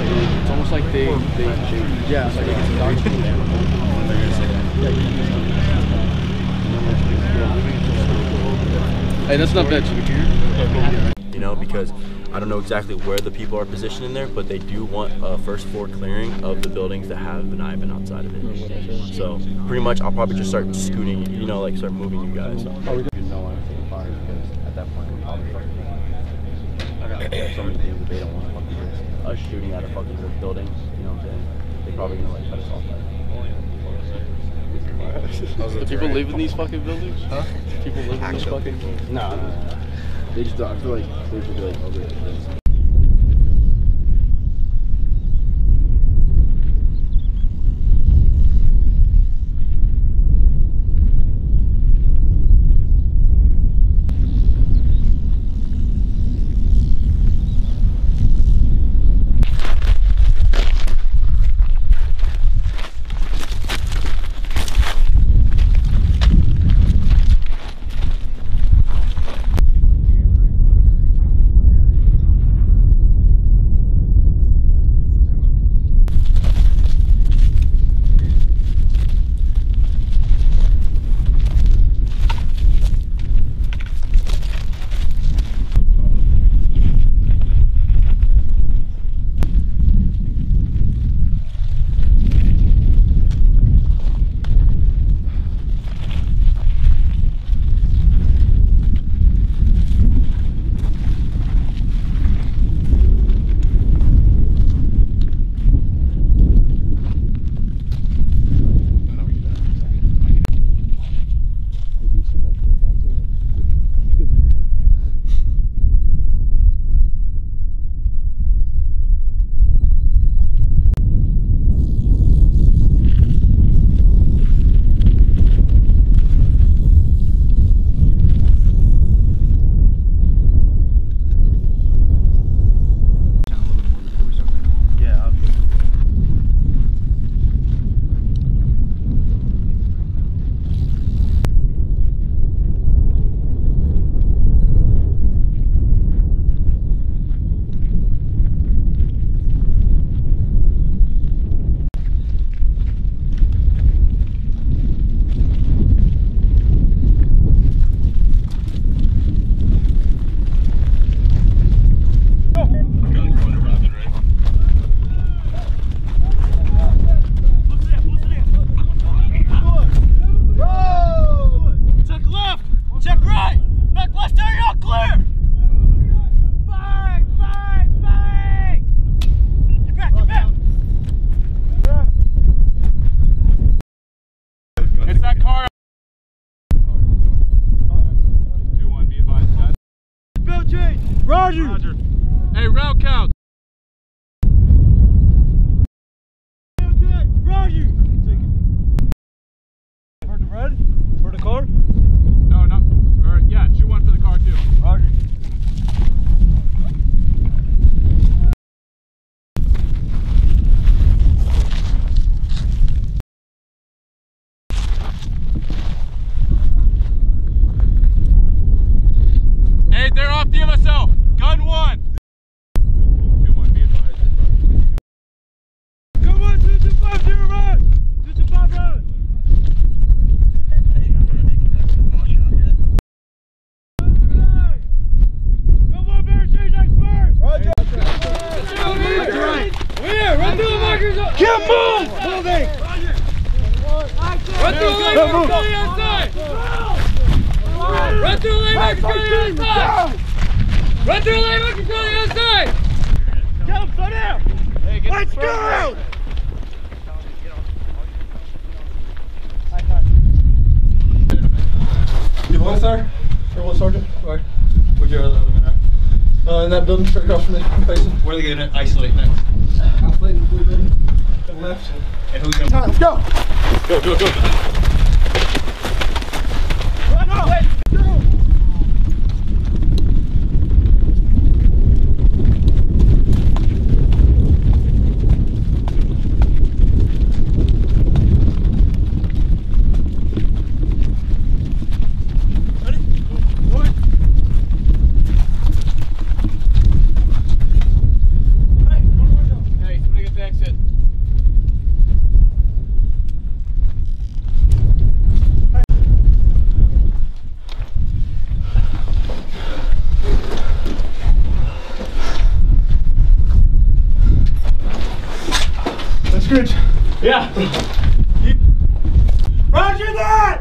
It's almost like they yeah, it's like they get some dogs from there. Hey, that's not bad. You know, because I don't know exactly where the people are positioned in there, but they do want a first floor clearing of the buildings that have an Ivan outside of it. So pretty much I'll probably just start scooting, you know, like start moving you guys. Oh, we don't know anything fires because at that point we probably so many things that they don't want to fucking risk. Us shooting at a fucking building, you know what I'm saying? They're probably gonna like cut us off. Do people live in these fucking buildings? Huh? People live in these fucking buildings? No. They just, I feel like they should be like, oh, this. Roger. Roger. Hey, route count. Okay, Roger. For the red? For the car? No, no. Or, yeah, shoot one for the car too. Roger. Hey, they're off the MSL. Gun one. Gun one, be advised. Gun one, 225 to your right. 225 right. Gun one, bear change expert. Roger. Where? Run through the markers. Can't move. Moving. Run through the lane markers on the outside. Run through the lane markers on the outside. Run through the lane markers on the outside. Get him, slow down. Hey, let's go. You want, sir? Or what, Sergeant? Alright. Where's your other man? In that building straight across from me. Facing. Where are they going to isolate next? Isolate the blue building. To the left. And who's going to... Let's go! Go, go, go! Run off! Let's go! Hey, Good. Yeah. Roger that!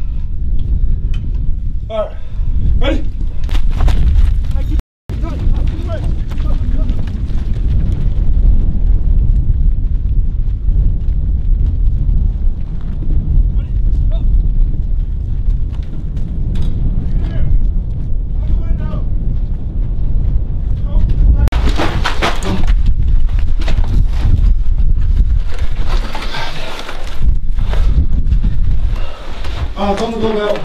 Alright. Ready? Come to go out.